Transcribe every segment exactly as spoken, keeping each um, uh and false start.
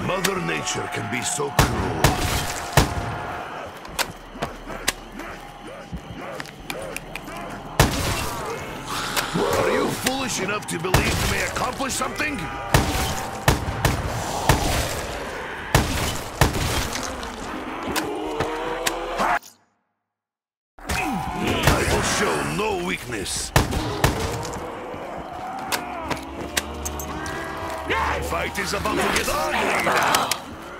Mother Nature can be so cruel. Are you foolish enough to believe you may accomplish something? I will show no weakness. The fight is about to get ugly now.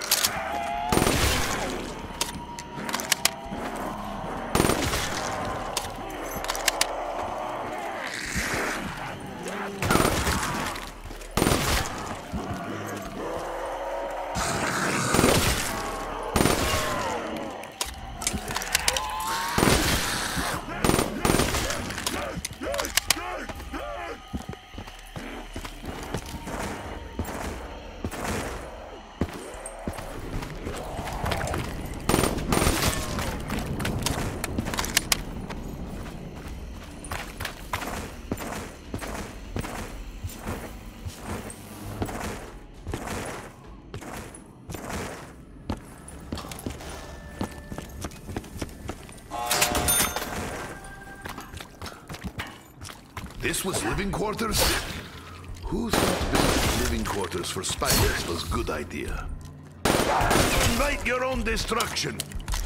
This was living quarters? Who thought building living quarters for spiders was a good idea? Invite your own destruction!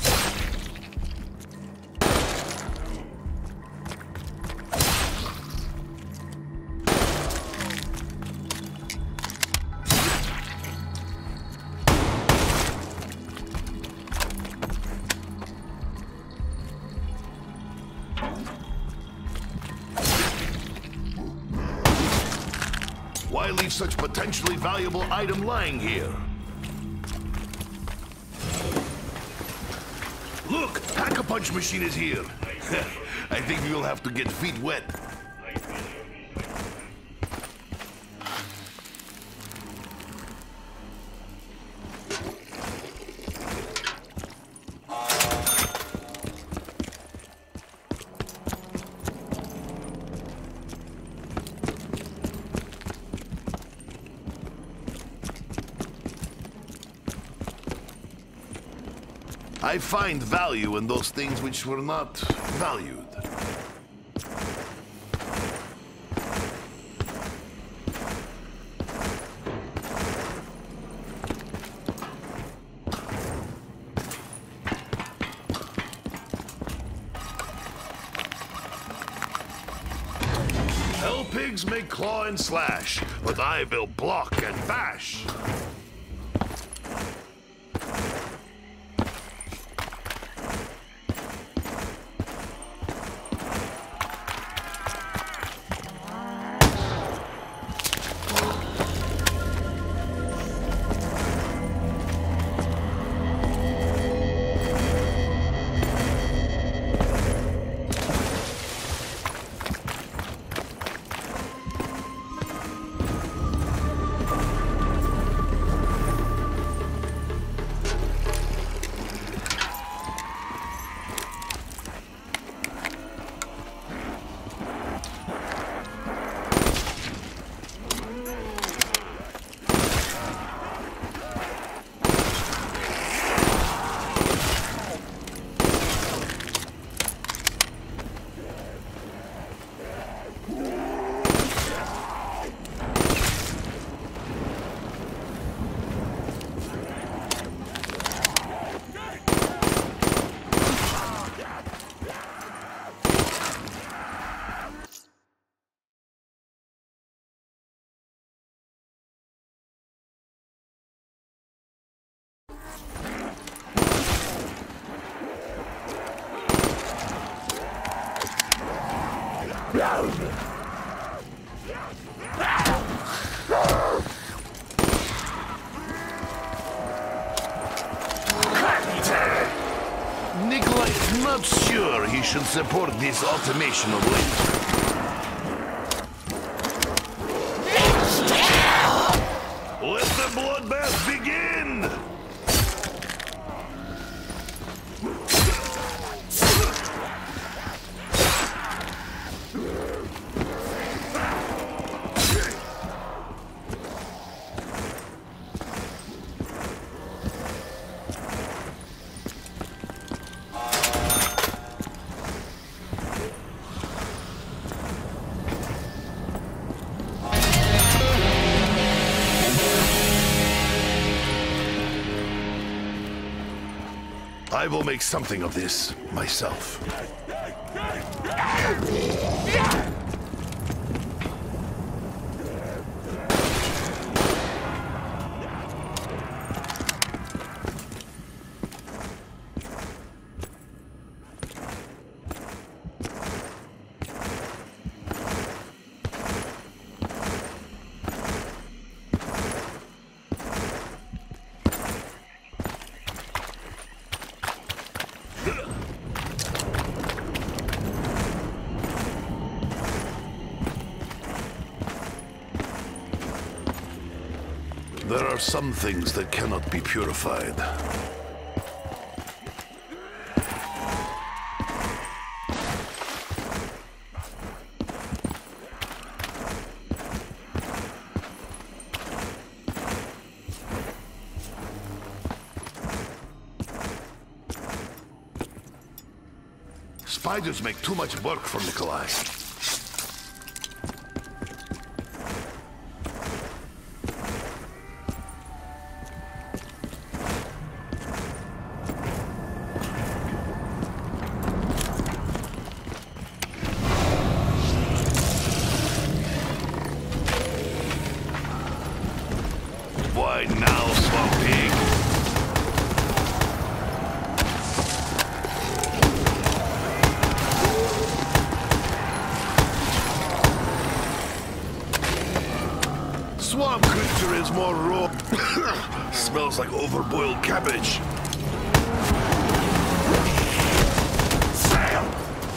Why leave such potentially valuable item lying here? Look! Pack-a-Punch machine is here! I think we will have to get feet wet. I find value in those things which were not valued. Hell pigs may claw and slash, but I will block and bash. Nikolai is not sure he should support this automation of labor. Let the bloodbath begin! I will make something of this myself. There are some things that cannot be purified. Spiders make too much work for Nikolai. Why now, Swamp Pig? Swamp creature is more raw. Smells like overboiled cabbage. Sam!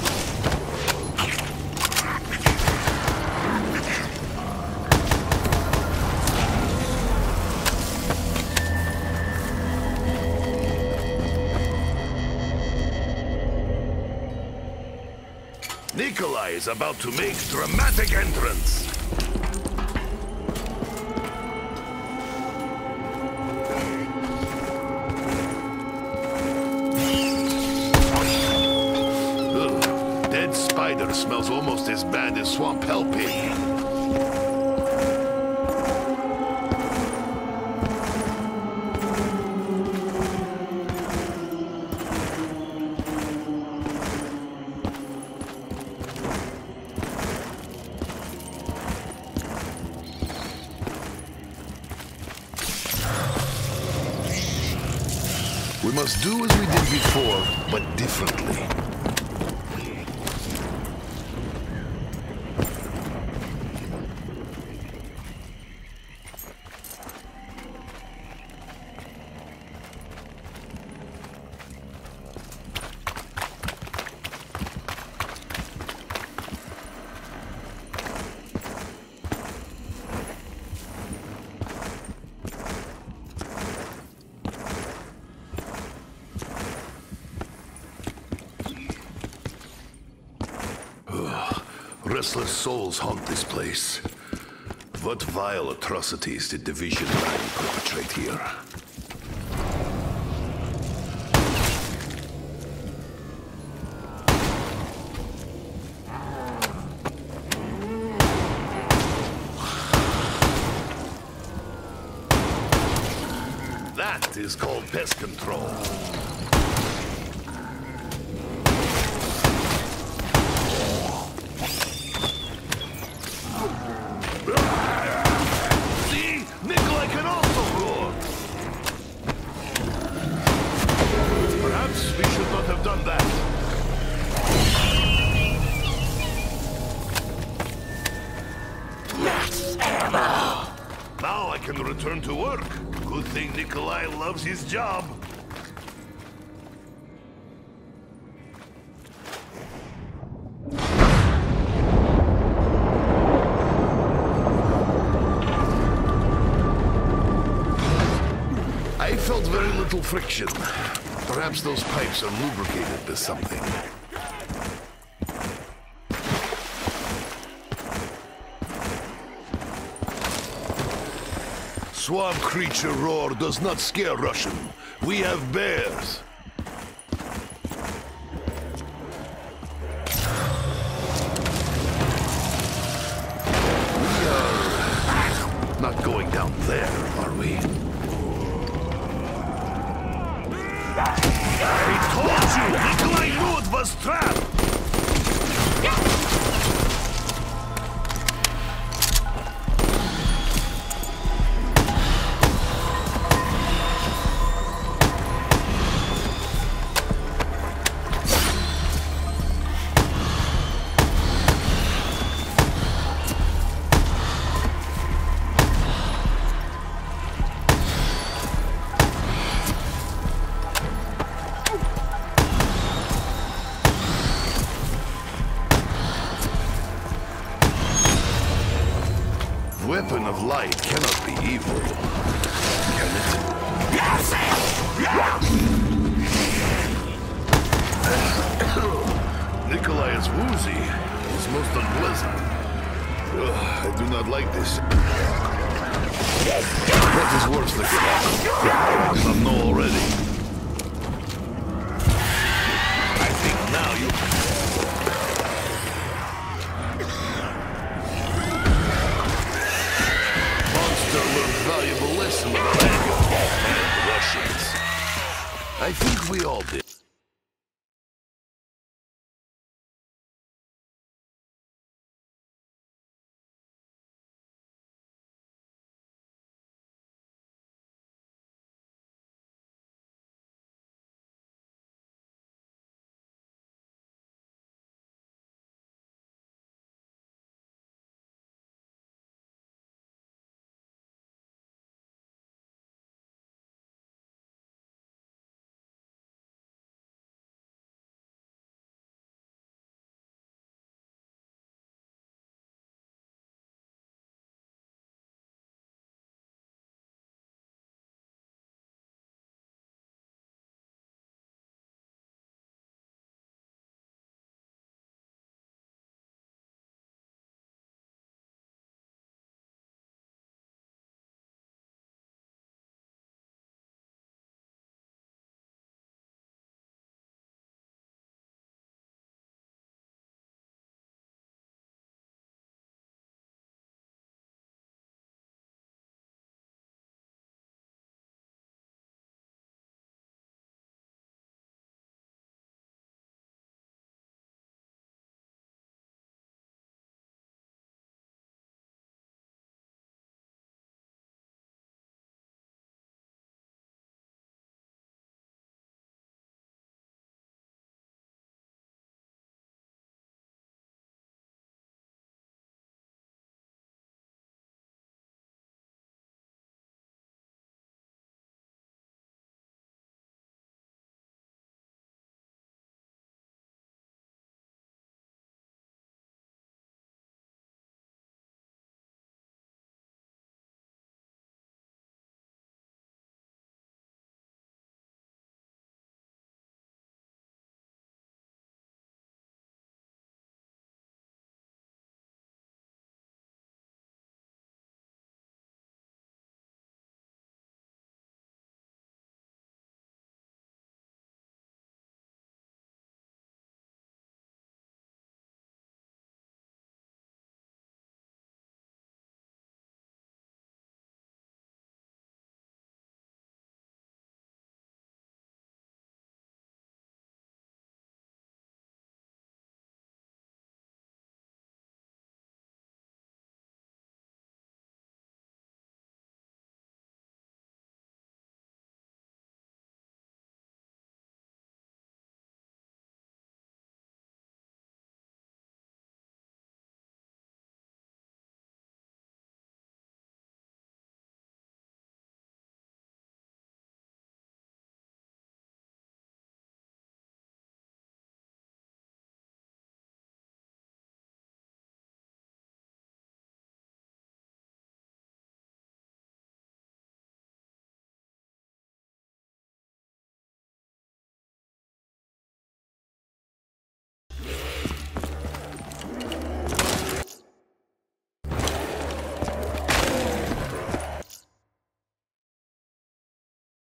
Nikolai is about to make dramatic entrance. Ugh, dead spider smells almost as bad as swamp hell pig. We must do as we did before, but differently. Restless souls haunt this place. What vile atrocities did Division nine perpetrate here? That is called pest control. We should not have done that. Max ammo! Now I can return to work. Good thing Nikolai loves his job. I felt very little friction. Perhaps those pipes are lubricated with something. Swamp creature roar does not scare Russian. We have bears. We are not going down there, are we? I told you, Nikolai knew it was trapped! Weapon of light cannot be evil, can it? Nikolai is woozy. It's most unpleasant. Ugh, I do not like this. What is worse that could happen? I know already. I think now you... Learned valuable lesson about anger and Russians. I think we all did.